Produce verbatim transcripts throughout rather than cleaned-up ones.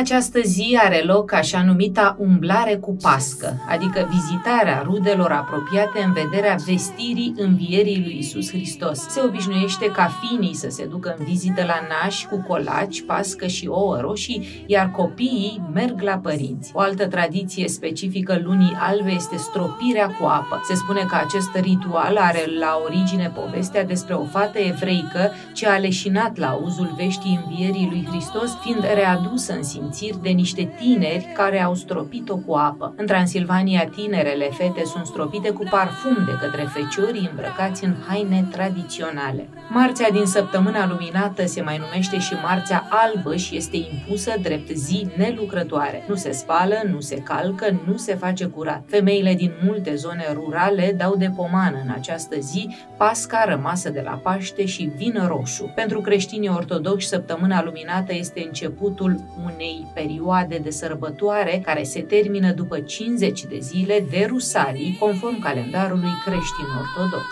această zi are loc așa numita umblare cu pască, adică vizitarea rudelor apropiate în vederea vestirii învierii lui Iisus Hristos. Se obișnuiește ca finii să se ducă în vizită la nași cu colaci, pască și ouă roșii, iar copiii merg la părinți. O altă tradiție specifică lunii albe este stropirea cu apă. Se spune că acest ritual are la origine povestea despre o fată evreică ce a leșinat la auzul veștii învierii lui Hristos, fiind readusă în simțiri de niște tineri care au stropit-o cu apă. În Transilvania, tinerele fete sunt stropite cu parfum de către feciorii îmbrăcați în haine tradiționale. Marțea din săptămâna luminată se mai numește și Marțea albă și este impusă drept zi nelucrătoare. Nu se spală, nu se calcă, nu se face curat. Femeile din multe zone rurale dau de pomană în această zi pasca rămasă de la Paște și vin roșu. Pentru creștinii ortodoxi, săptămâna luminată este începutul unei perioade de sărbătoare care se termină după cincizeci de zile de rusalii, conform calendarului creștin ortodox.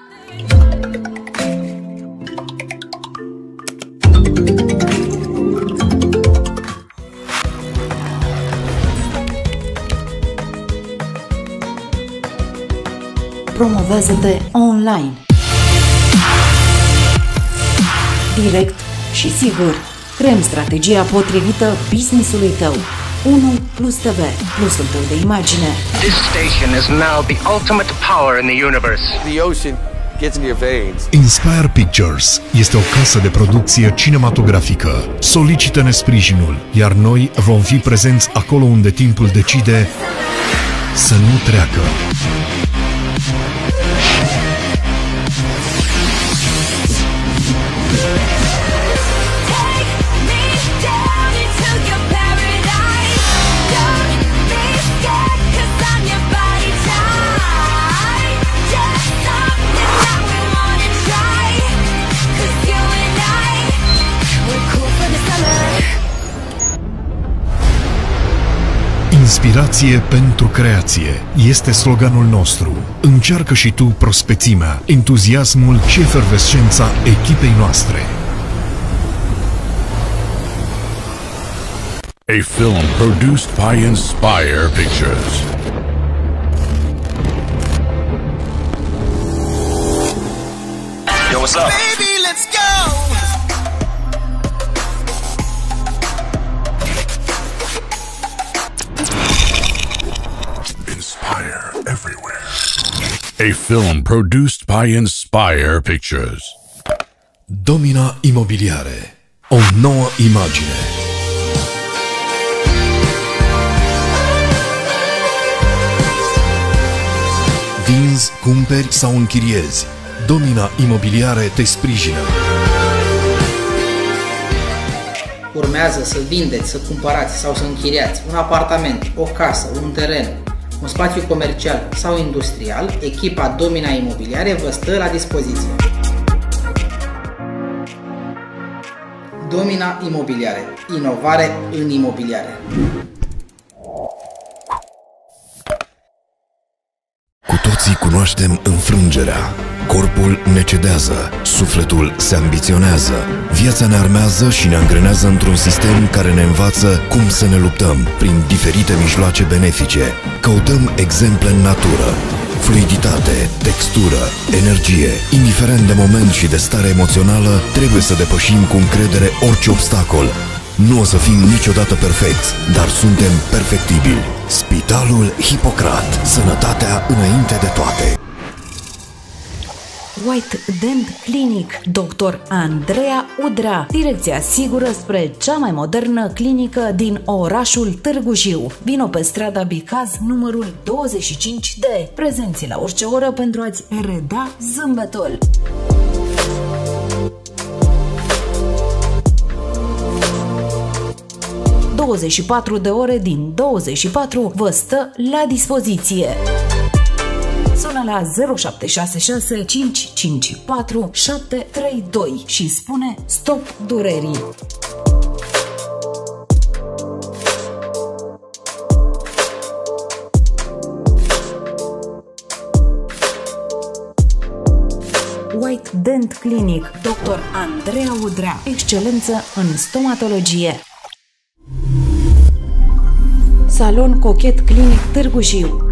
Promovează-te online. Direct și sigur. Creăm strategia potrivită business-ului tău. unu plus T V, plusul tău de imagine. This station is now the ultimate power in the universe. The ocean gets in your veins. Inspire Pictures este o casă de producție cinematografică. Solicită-ne sprijinul, iar noi vom fi prezenți acolo unde timpul decide să nu treacă. Inspirație pentru creație este sloganul nostru. Încearcă și tu prospețimea, entuziasmul și efervescența echipei noastre. A film produced by Inspire Pictures. Yo, what's up? Baby, let's go! Inspire everywhere. A film produced by Inspire Pictures. Domina Imobiliare. O nouă imagine. Vinzi, cumperi sau închiriezi. Domina Imobiliare te sprijină. Urmează să vindeți, să cumpărați sau să închiriați un apartament, o casă, un teren, un spațiu comercial sau industrial, echipa Domina Imobiliare vă stă la dispoziție. Domina Imobiliare. Inovare în imobiliare. Cu toții cunoaștem înfrângerea. Corpul ne cedează, sufletul se ambiționează, viața ne armează și ne angrenează într-un sistem care ne învață cum să ne luptăm prin diferite mijloace benefice. Căutăm exemple în natură, fluiditate, textură, energie. Indiferent de moment și de stare emoțională, trebuie să depășim cu încredere orice obstacol. Nu o să fim niciodată perfecți, dar suntem perfectibili. Spitalul Hipocrat. Sănătatea înainte de toate. White Dent Clinic, doctor Andreea Udrea, direcția sigură spre cea mai modernă clinică din orașul Târgu Jiu. Vino pe strada Bicaz, numărul douăzeci și cinci D, prezenți la orice oră pentru a-ți reda zâmbetul. douăzeci și patru de ore din douăzeci și patru vă stă la dispoziție. Sună la zero șapte șase șase cinci cinci patru șapte trei doi și spune stop durerii. White Dent Clinic, doctor Andreea Udrea, excelență în stomatologie. Salon Cochet Clinic Târgu Jiu.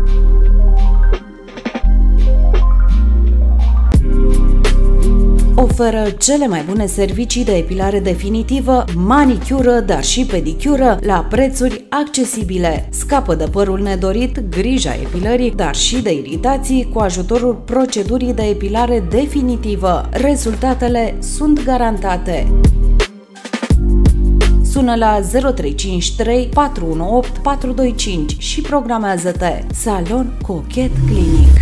Oferă cele mai bune servicii de epilare definitivă, manicură, dar și pedicură la prețuri accesibile. Scapă de părul nedorit, grija epilării, dar și de iritații cu ajutorul procedurii de epilare definitivă. Rezultatele sunt garantate. Sună la zero trei cinci trei patru unu opt patru doi cinci și programează-te. Salon Cochet Clinic.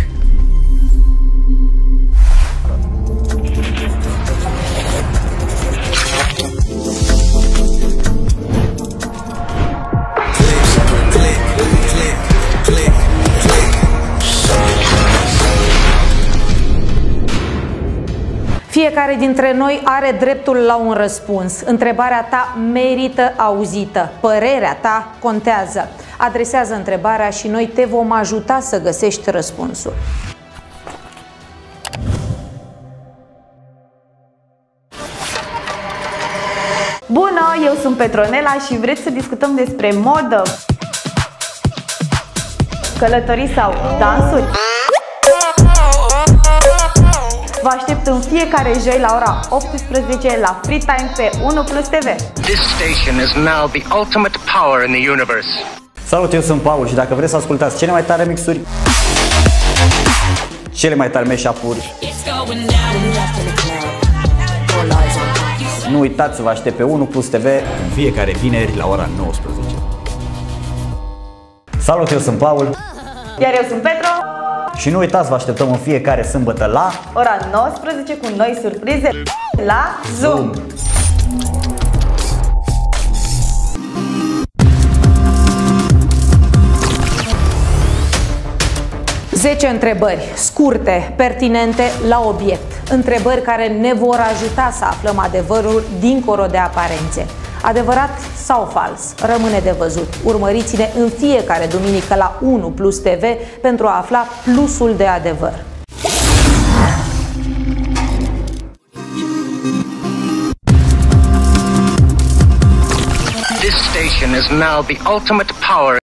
Fiecare dintre noi are dreptul la un răspuns. Întrebarea ta merită auzită. Părerea ta contează. Adresează întrebarea și noi te vom ajuta să găsești răspunsul. Bună, eu sunt Petronela și vreți să discutăm despre modă, călătorii sau dansuri? Vă aștept în fiecare joi la ora optsprezece la Free Time pe unu plus T V. This station is now the ultimate power in the universe. Salut, eu sunt Paul și dacă vreți să ascultați cele mai tare mixuri, cele mai tare mashup-uri, nu uitați să vă aștept pe unu plus T V în fiecare vineri la ora nouăsprezece. Salut, eu sunt Paul. Iar eu sunt Petro. Și nu uitați, vă așteptăm în fiecare sâmbătă la ora nouăsprezece cu noi surprize la Zoom. zece întrebări scurte, pertinente, la obiect. Întrebări care ne vor ajuta să aflăm adevărul dincolo de aparențe. Adevărat sau fals? Rămâne de văzut. Urmăriți-ne în fiecare duminică la unu plus T V pentru a afla plusul de adevăr. This station is now the ultimate power.